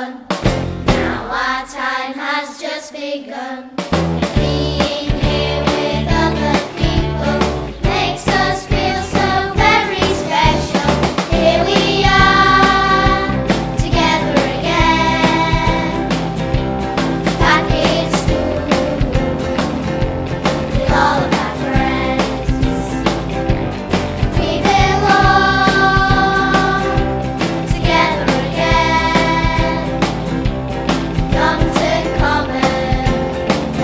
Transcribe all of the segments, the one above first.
fun. Now our time has just begun. Being here with other people makes us feel so very special. Here we are, together again, back in school, with all of our friends. We belong together again, come to common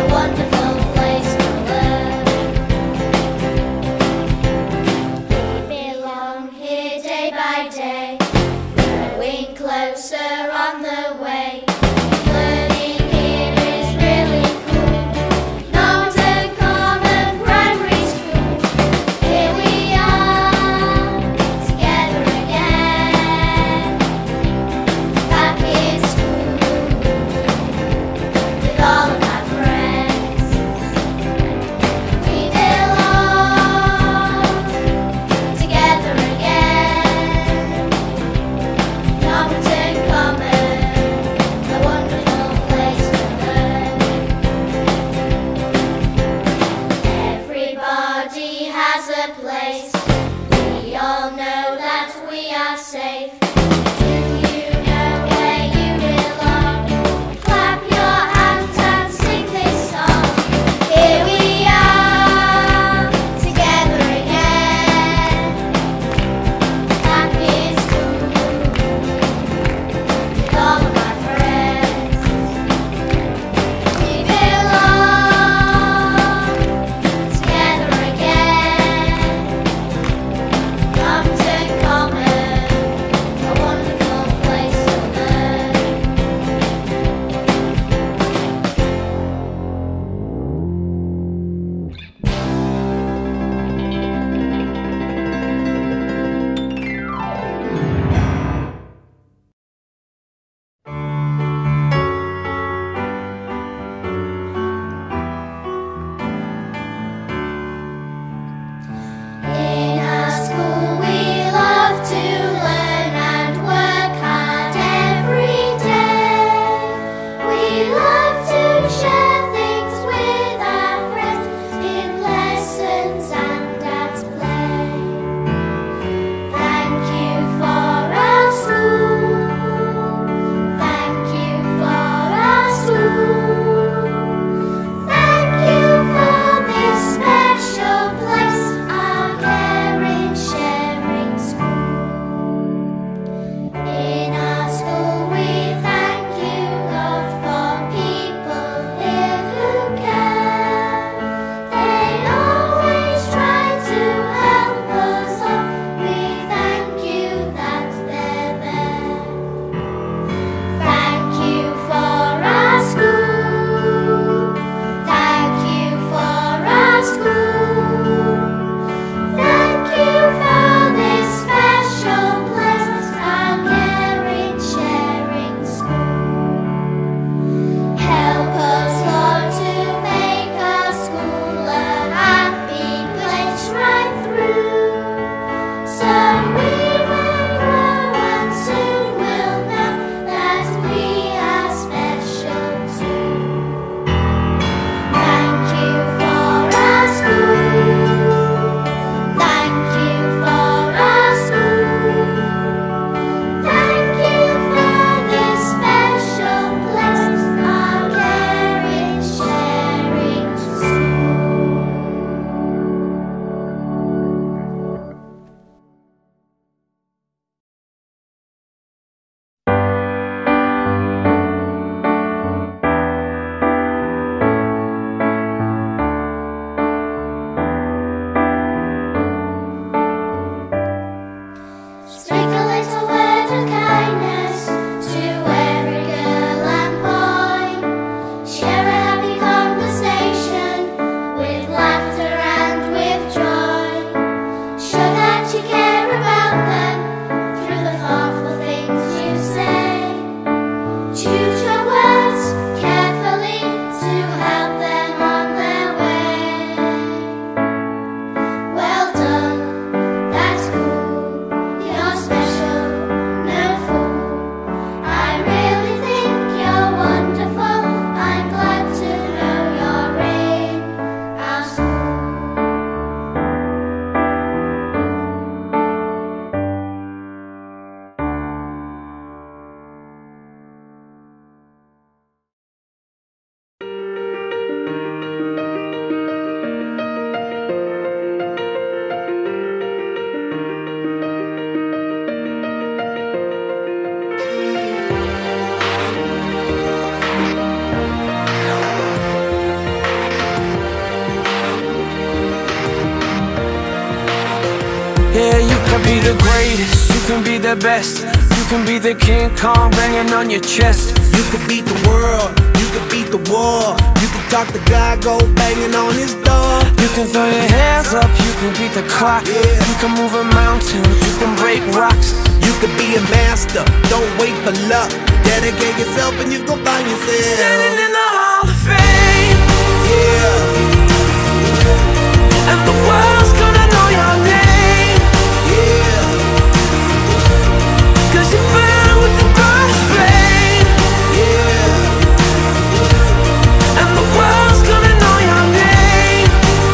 greatest, you can be the best. You can be the King Kong banging on your chest. You could beat the world, you could beat the war. You can talk to God, go banging on his door. You can throw your hands up, you can beat the clock. You can move a mountain, you can break rocks. You could be a master, don't wait for luck. Dedicate yourself and you gon' find yourself standing in the Hall of Fame. Yeah. And the world's gonna know your name. Yeah. 'Cause you burn with the brightest flame. Yeah. And the world's gonna know your name.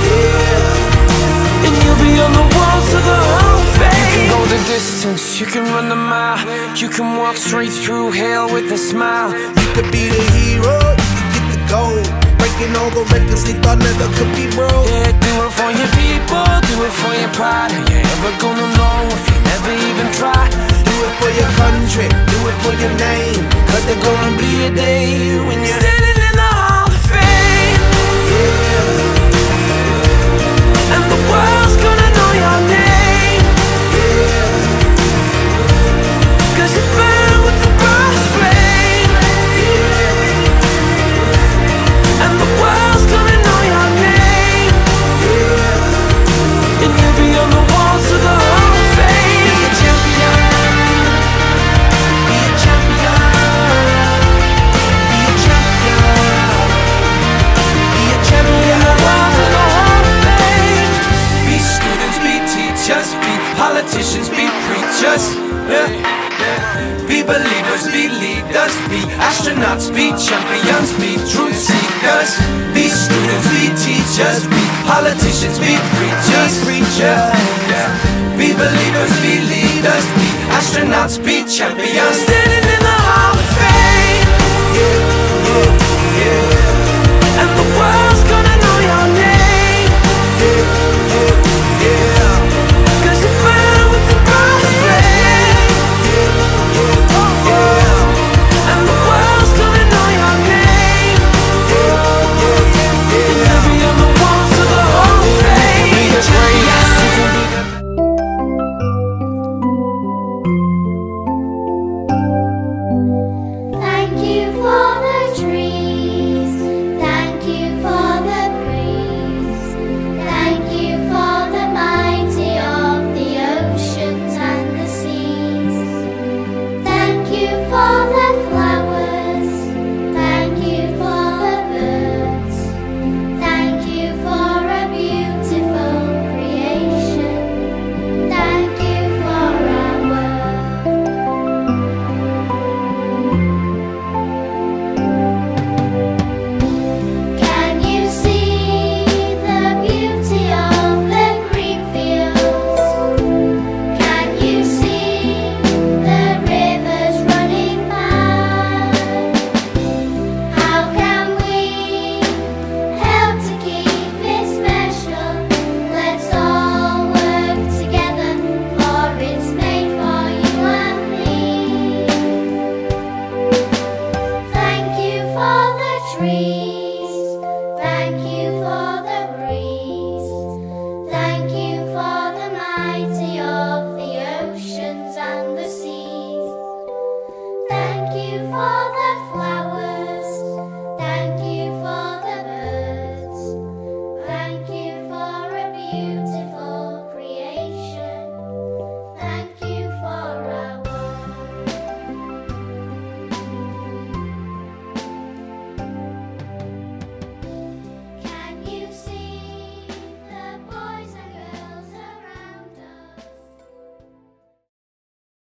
Yeah. And you'll be on the walls of the Hall of Fame. You can go the distance, you can run the mile. You can walk straight through hell with a smile. You could be the hero, you could get the gold. Breaking all the records they thought never could be broke. Yeah, do it for your people, do it for your pride. Are you ever gonna know if you never even try? Do it for your country, do it for your name. 'Cause there's gonna be a day when you're standing in the Hall of Fame. yeah. And the world's gonna know your name. Yeah. 'Cause you burn with the brightest flame. Yeah. And the world's gonna know your name. Yeah. And you'll be on the walls of the Hall of Fame. Be a champion. Be a champion. Be a champion. Be a champion. On the walls of the Hall of Fame. Be students, be teachers, be politicians, be preachers, yeah. Be believers, be leaders, be astronauts, be champions, be truth seekers. Be students, be teachers, be politicians, be preachers, yeah. Be believers, be leaders, be astronauts, be champions.